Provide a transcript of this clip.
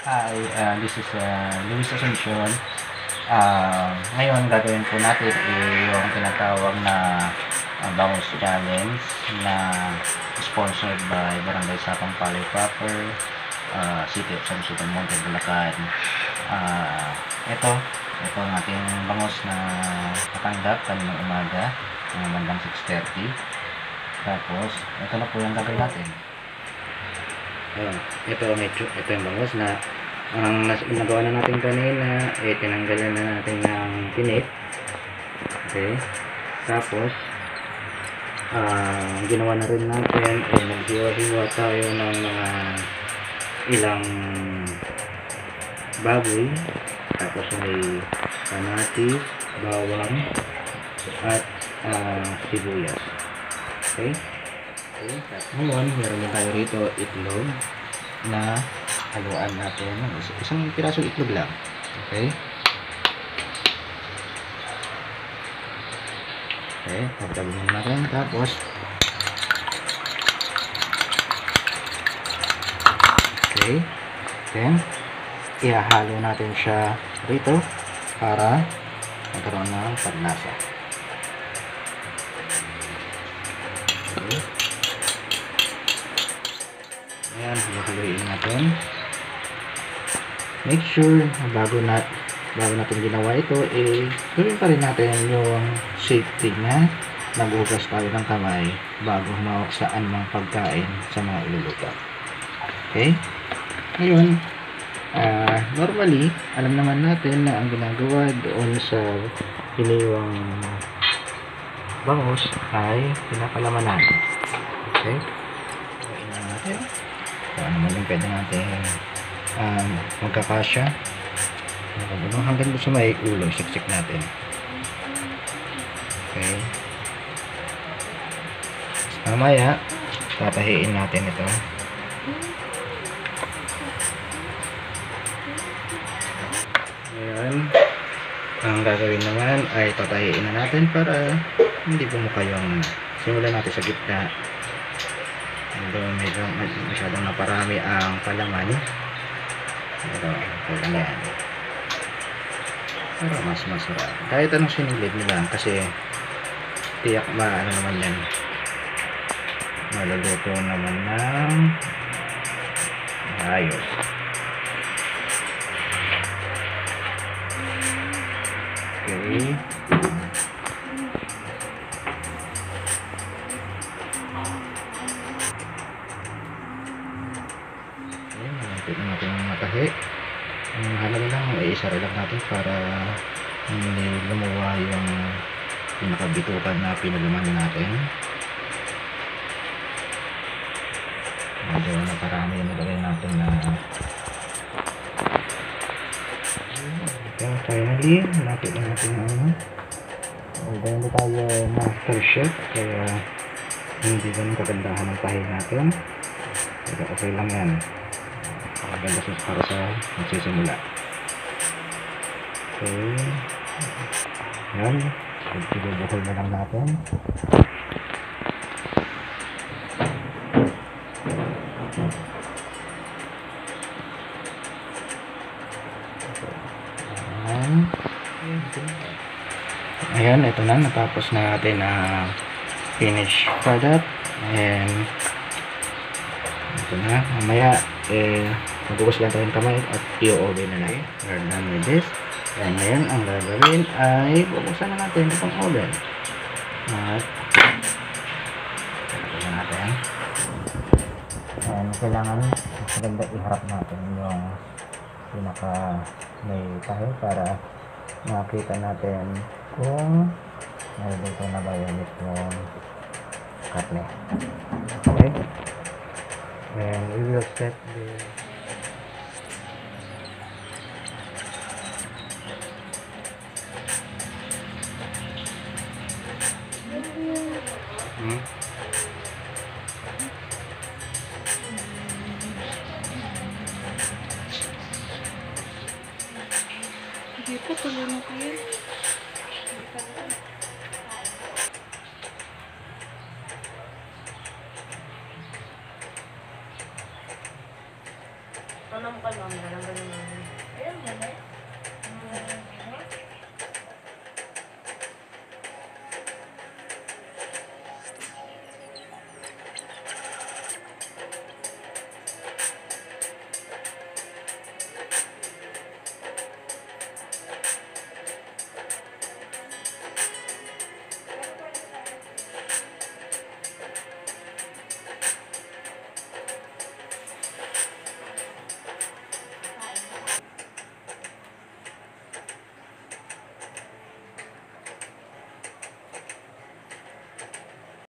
Hi, this is Luis Asuncion. Ngayon gagawin po natin yung tinatawag na Bangus Challenge na sponsored by Barangay Sapang Palay Proper, City of San Jose, Monte, Bulacan. Ito ang ating bangus na natanggap kaninang umaga, bandang 6:30. Tapos, ito na po yung gagawin natin. Ito yung bangus na ang nagawa na natin kanina, tinanggalan na natin ng tinik. Okay, tapos ginawa na rin natin, naghiwa-hiwa tayo ng mga ilang baboy, tapos may kamatis, bawang at sibuyas. Okay, ngayon meron din tayo rito itlog na haluan natin, isang pirasong itlog lang. Okay, pagtabunan natin. Tapos then ihahalo natin siya rito para magkaroon ng panlasa. Ayan, haluin natin. Make sure bago natin ginawa ito, gawin pa rin natin yung safety na naghugas tayo ng kamay bago humawak sa anumang pagkain sa mga iluluto. Okay? Ngayon, normally, alam naman natin na ang ginagawa doon sa iniwang bangus ay pinapalamanan. Okay? Gawin na natin. Kung ano man yung pwede natin magkakasya. Hanggang doon sa may ulo, siksik natin. Okay. Mamaya, tatahiin natin ito. Ngayon, ang gagawin naman ay tatahiin na natin para hindi bumuka yung, simulan natin sa gitna. Medyo masyadong naparami ang palaman. Pero okay lang yan, para mas masarap. Kahit anong sinilid nila, kasi tiyak ano naman yan, maluluto naman ng ayos. Okay, malapit na natin matahi. Ang halaga lang, isara lang natin para hindi lumuwa yung pinakabitukan na pinalaman natin. Medyo naparami yung nagawin natin na. Okay, finally, malapit na natin although hindi tayo master chef, kaya hindi ganun kagandahan ng tahi natin, pero okay lang yan. Maganda para sa magsisimula. Okay, yan, ibubuhol na lang natin. Ayan, ito na, natapos na natin ang finished product. And ito na, mamaya magbukas lang tayong kamay at i-oven na lang. We're done with this. And ngayon, ang gagawin ay bubuksan na natin itong oven. At ito na natin. And kailangan maganda iharap natin yung pinaka may tayo para makita natin kung naluluto na ba yun itong karne. Okay, and we will set the Hindi po, tuloy na kayo. ma'am, kalma. Meron ba naman? Ayan, yan.